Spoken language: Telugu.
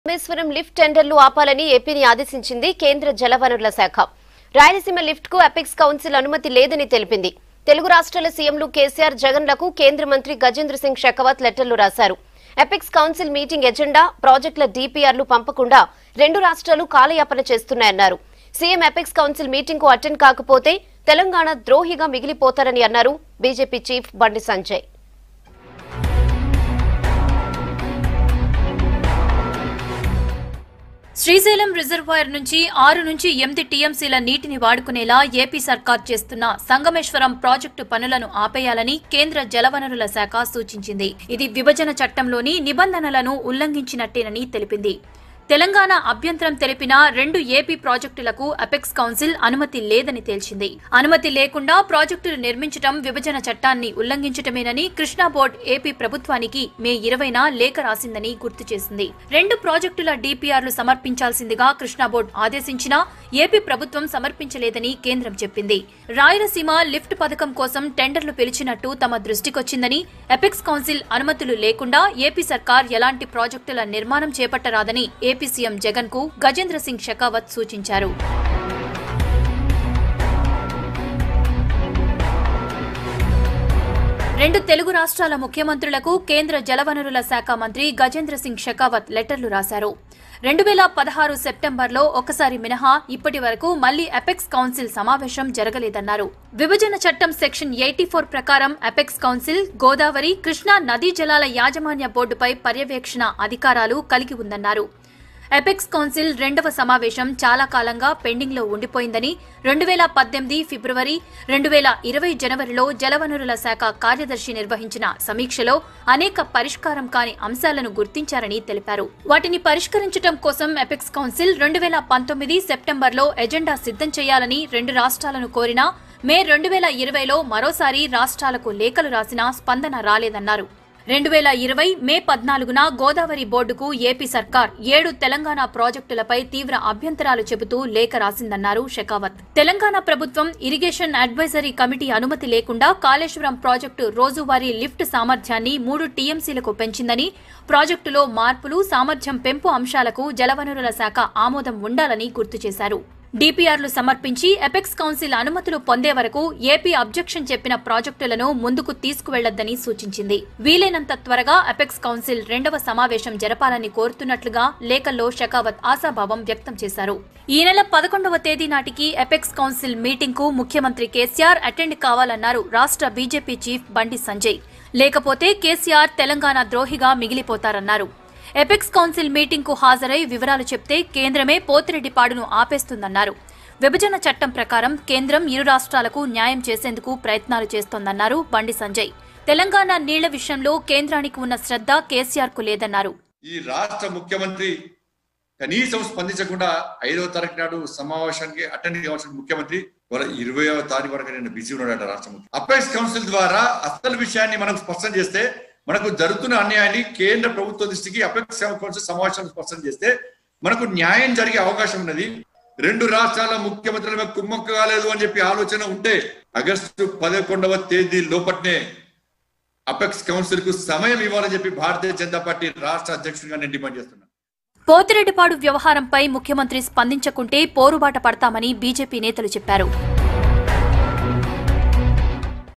రామేశ్వరం లిఫ్ట్ టెండర్లు ఆపాలని ఏపీని ఆదేశించింది కేంద్ర జలవనరుల శాఖ. రాయలసీమ లిఫ్ట్ కు అపెక్స్ కౌన్సిల్ అనుమతి లేదని తెలిపింది. తెలుగు రాష్ట్రాల సీఎంలు కేసీఆర్, జగన్లకు కేంద్ర మంత్రి గజేంద్ర సింగ్ షెకావత్ లెటర్లు రాశారు. అపెక్స్ కౌన్సిల్ మీటింగ్ ఎజెండా, ప్రాజెక్టుల DPRలు పంపకుండా రెండు రాష్ట్రాలు కాలయాపన చేస్తున్నాయన్నారు. సీఎం అపెక్స్ కౌన్సిల్ మీటింగ్ కు అటెండ్ కాకపోతే తెలంగాణ ద్రోహిగా మిగిలిపోతారని అన్నారు BJP chief Bandi Sanjay. Srisailam reservoir నుంచి 6 నుంచి 8 టీఎంసీల నీటిని వాడుకునేలా ఏపీ సర్కార్ చేస్తున్న సంగమేశ్వరం ప్రాజెక్టు పనులను ఆపేయాలని కేంద్ర జలవనరుల శాఖ సూచించింది. ఇది విభజన చట్టంలోని నిబంధనలను ఉల్లంఘించినట్టేనని తెలిపింది. తెలంగాణ అభ్యంతరం తెలిపిన 2 ఏపీ ప్రాజెక్టులకు అపెక్స్ కౌన్సిల్ అనుమతి లేదని తేల్చింది. అనుమతి లేకుండా ప్రాజెక్టులు నిర్మించడం విభజన చట్టాన్ని ఉల్లంఘించటమేనని కృష్ణా బోర్డు ఏపీ ప్రభుత్వానికి మే 20న లేఖ రాసిందని గుర్తు చేసింది. 2 ప్రాజెక్టుల DPRలు సమర్పించాల్సిందిగా కృష్ణా బోర్డు ఆదేశించినా ఏపీ ప్రభుత్వం సమర్పించలేదని కేంద్రం చెప్పింది. రాయలసీమ లిఫ్ట్ పథకం కోసం టెండర్లు పిలిచినట్టు తమ దృష్టికొచ్చిందని, అపెక్స్ కౌన్సిల్ అనుమతులు లేకుండా ఏపీ సర్కార్ ఎలాంటి ప్రాజెక్టుల నిర్మాణం చేపట్టరాదని ఏపీ సీఎం జగన్ కు గజేంద్ర సింగ్ షెకావత్ సూచించారు. రెండు తెలుగు రాష్ట్రాల ముఖ్యమంత్రులకు కేంద్ర జలవనరుల శాఖ మంత్రి గజేంద్ర సింగ్ షెకావత్ లెటర్లు రాశారు. 2016 సెప్టెంబర్లో ఒకసారి మినహా ఇప్పటి వరకు మళ్లీ అపెక్స్ కౌన్సిల్ సమావేశం జరగలేదన్నారు. విభజన చట్టం సెక్షన్ 84 ప్రకారం అపెక్స్ కౌన్సిల్ గోదావరి, కృష్ణా నదీ జలాల యాజమాన్య బోర్డుపై పర్యవేక్షణ అధికారాలు కలిగి ఉందన్నారు. అపెక్స్ కౌన్సిల్ 2వ సమావేశం చాలా కాలంగా పెండింగ్ లో ఉండిపోయిందని, 2018 ఫిబ్రవరి, 2020 జనవరిలో జలవనరుల శాఖ కార్యదర్శి నిర్వహించిన సమీక్షలో అనేక పరిష్కారం కాని అంశాలను గుర్తించారని తెలిపారు. వాటిని పరిష్కరించడం కోసం అపెక్స్ కౌన్సిల్ 2019 సెప్టెంబర్లో ఎజెండా సిద్ధం చేయాలని 2 రాష్ట్రాలను కోరినా మే 2020లో మరోసారి రాష్ట్రాలకు లేఖలు రాసినా స్పందన రాలేదన్నారు. 2020 మే 14న గోదావరి బోర్డుకు ఏపీ సర్కార్ 7 తెలంగాణ ప్రాజెక్టులపై తీవ్ర అభ్యంతరాలు చెబుతూ లేఖ రాసిందన్నారు షెకావత్. తెలంగాణ ప్రభుత్వం ఇరిగేషన్ అడ్వైజరీ కమిటీ అనుమతి లేకుండా కాళేశ్వరం ప్రాజెక్టు రోజువారీ లిఫ్ట్ సామర్థ్యాన్ని 3 టీఎంసీలకు పెంచిందని, ప్రాజెక్టులో మార్పులు, సామర్థ్యం పెంపు అంశాలకు జలవనరుల శాఖ ఆమోదం ఉండాలని గుర్తు చేశారు. DPRలు సమర్పించి అపెక్స్ కౌన్సిల్ అనుమతులు పొందే వరకు ఏపీ అబ్జెక్షన్ చెప్పిన ప్రాజెక్టులను ముందుకు తీసుకువెళ్లొద్దని సూచించింది. వీలైనంత త్వరగా అపెక్స్ కౌన్సిల్ 2వ సమావేశం జరపాలని కోరుతున్నట్లుగా లేఖల్లో షెకావత్ ఆశాభావం వ్యక్తం చేశారు. ఈ నెల 11వ తేదీ నాటికి అపెక్స్ కౌన్సిల్ మీటింగ్ కు ముఖ్యమంత్రి కేసీఆర్ అటెండ్ కావాలన్నారు రాష్ట్ర బీజేపీ చీఫ్ బండి సంజయ్. లేకపోతే కేసీఆర్ తెలంగాణ ద్రోహిగా మిగిలిపోతారన్నారు. అపెక్స్ కౌన్సిల్ మీటింగ్ కు హాజరై వివరాలు చెప్తే కేంద్రమే పోతిరెడ్డిపాడును ఆపేస్తుందన్నారు. విభజన చట్టం ప్రకారం కేంద్రం ఇరు రాష్ట్రాలకు న్యాయం చేసేందుకు ప్రయత్నాలు చేస్తోందన్నారు బండి సంజయ్. తెలంగాణ నీళ్ల విషయంలో కేంద్రానికి ఉన్న శ్రద్ధ కేసీఆర్ కు లేదన్నారు. ఈ రాష్ట్ర ముఖ్యమంత్రి కనీసం స్పందించకుండా 5వ తారీఖు నాడు సమావేశానికి అటెండ్ కావాల్సిన ముఖ్యమంత్రి 20వ తారీఖు వరకు నేను బిజీ ఉన్నాడట రాష్ట్ర ముఖ్యమంత్రి. అపెక్స్ కౌన్సిల్ ద్వారా అసలు విషయాన్ని మనం స్పష్టం చేస్తే, మనకు జరుగుతున్న అన్యాయాన్ని కేంద్ర ప్రభుత్వ దృష్టికి అపెక్స్ కౌన్సిల్ సమావేశం స్పష్టం చేస్తే మనకు న్యాయం జరిగే అవకాశం ఉన్నది. 2 రాష్ట్రాల ముఖ్యమంత్రుల మీద కుమ్మక్కు కాలేదు అని చెప్పి ఆలోచన ఉంటే ఆగస్టు 11వ తేదీ లోపట్నే అపెక్స్ కౌన్సిల్ కు సమయం ఇవ్వాలని చెప్పి భారతీయ జనతా పార్టీ రాష్ట్ర అధ్యక్షుడిగా నేను డిమాండ్ చేస్తున్నాను. పోతిరెడ్డిపాడు వ్యవహారంపై ముఖ్యమంత్రి స్పందించకుంటే పోరుబాట పడతామని బీజేపీ నేతలు చెప్పారు.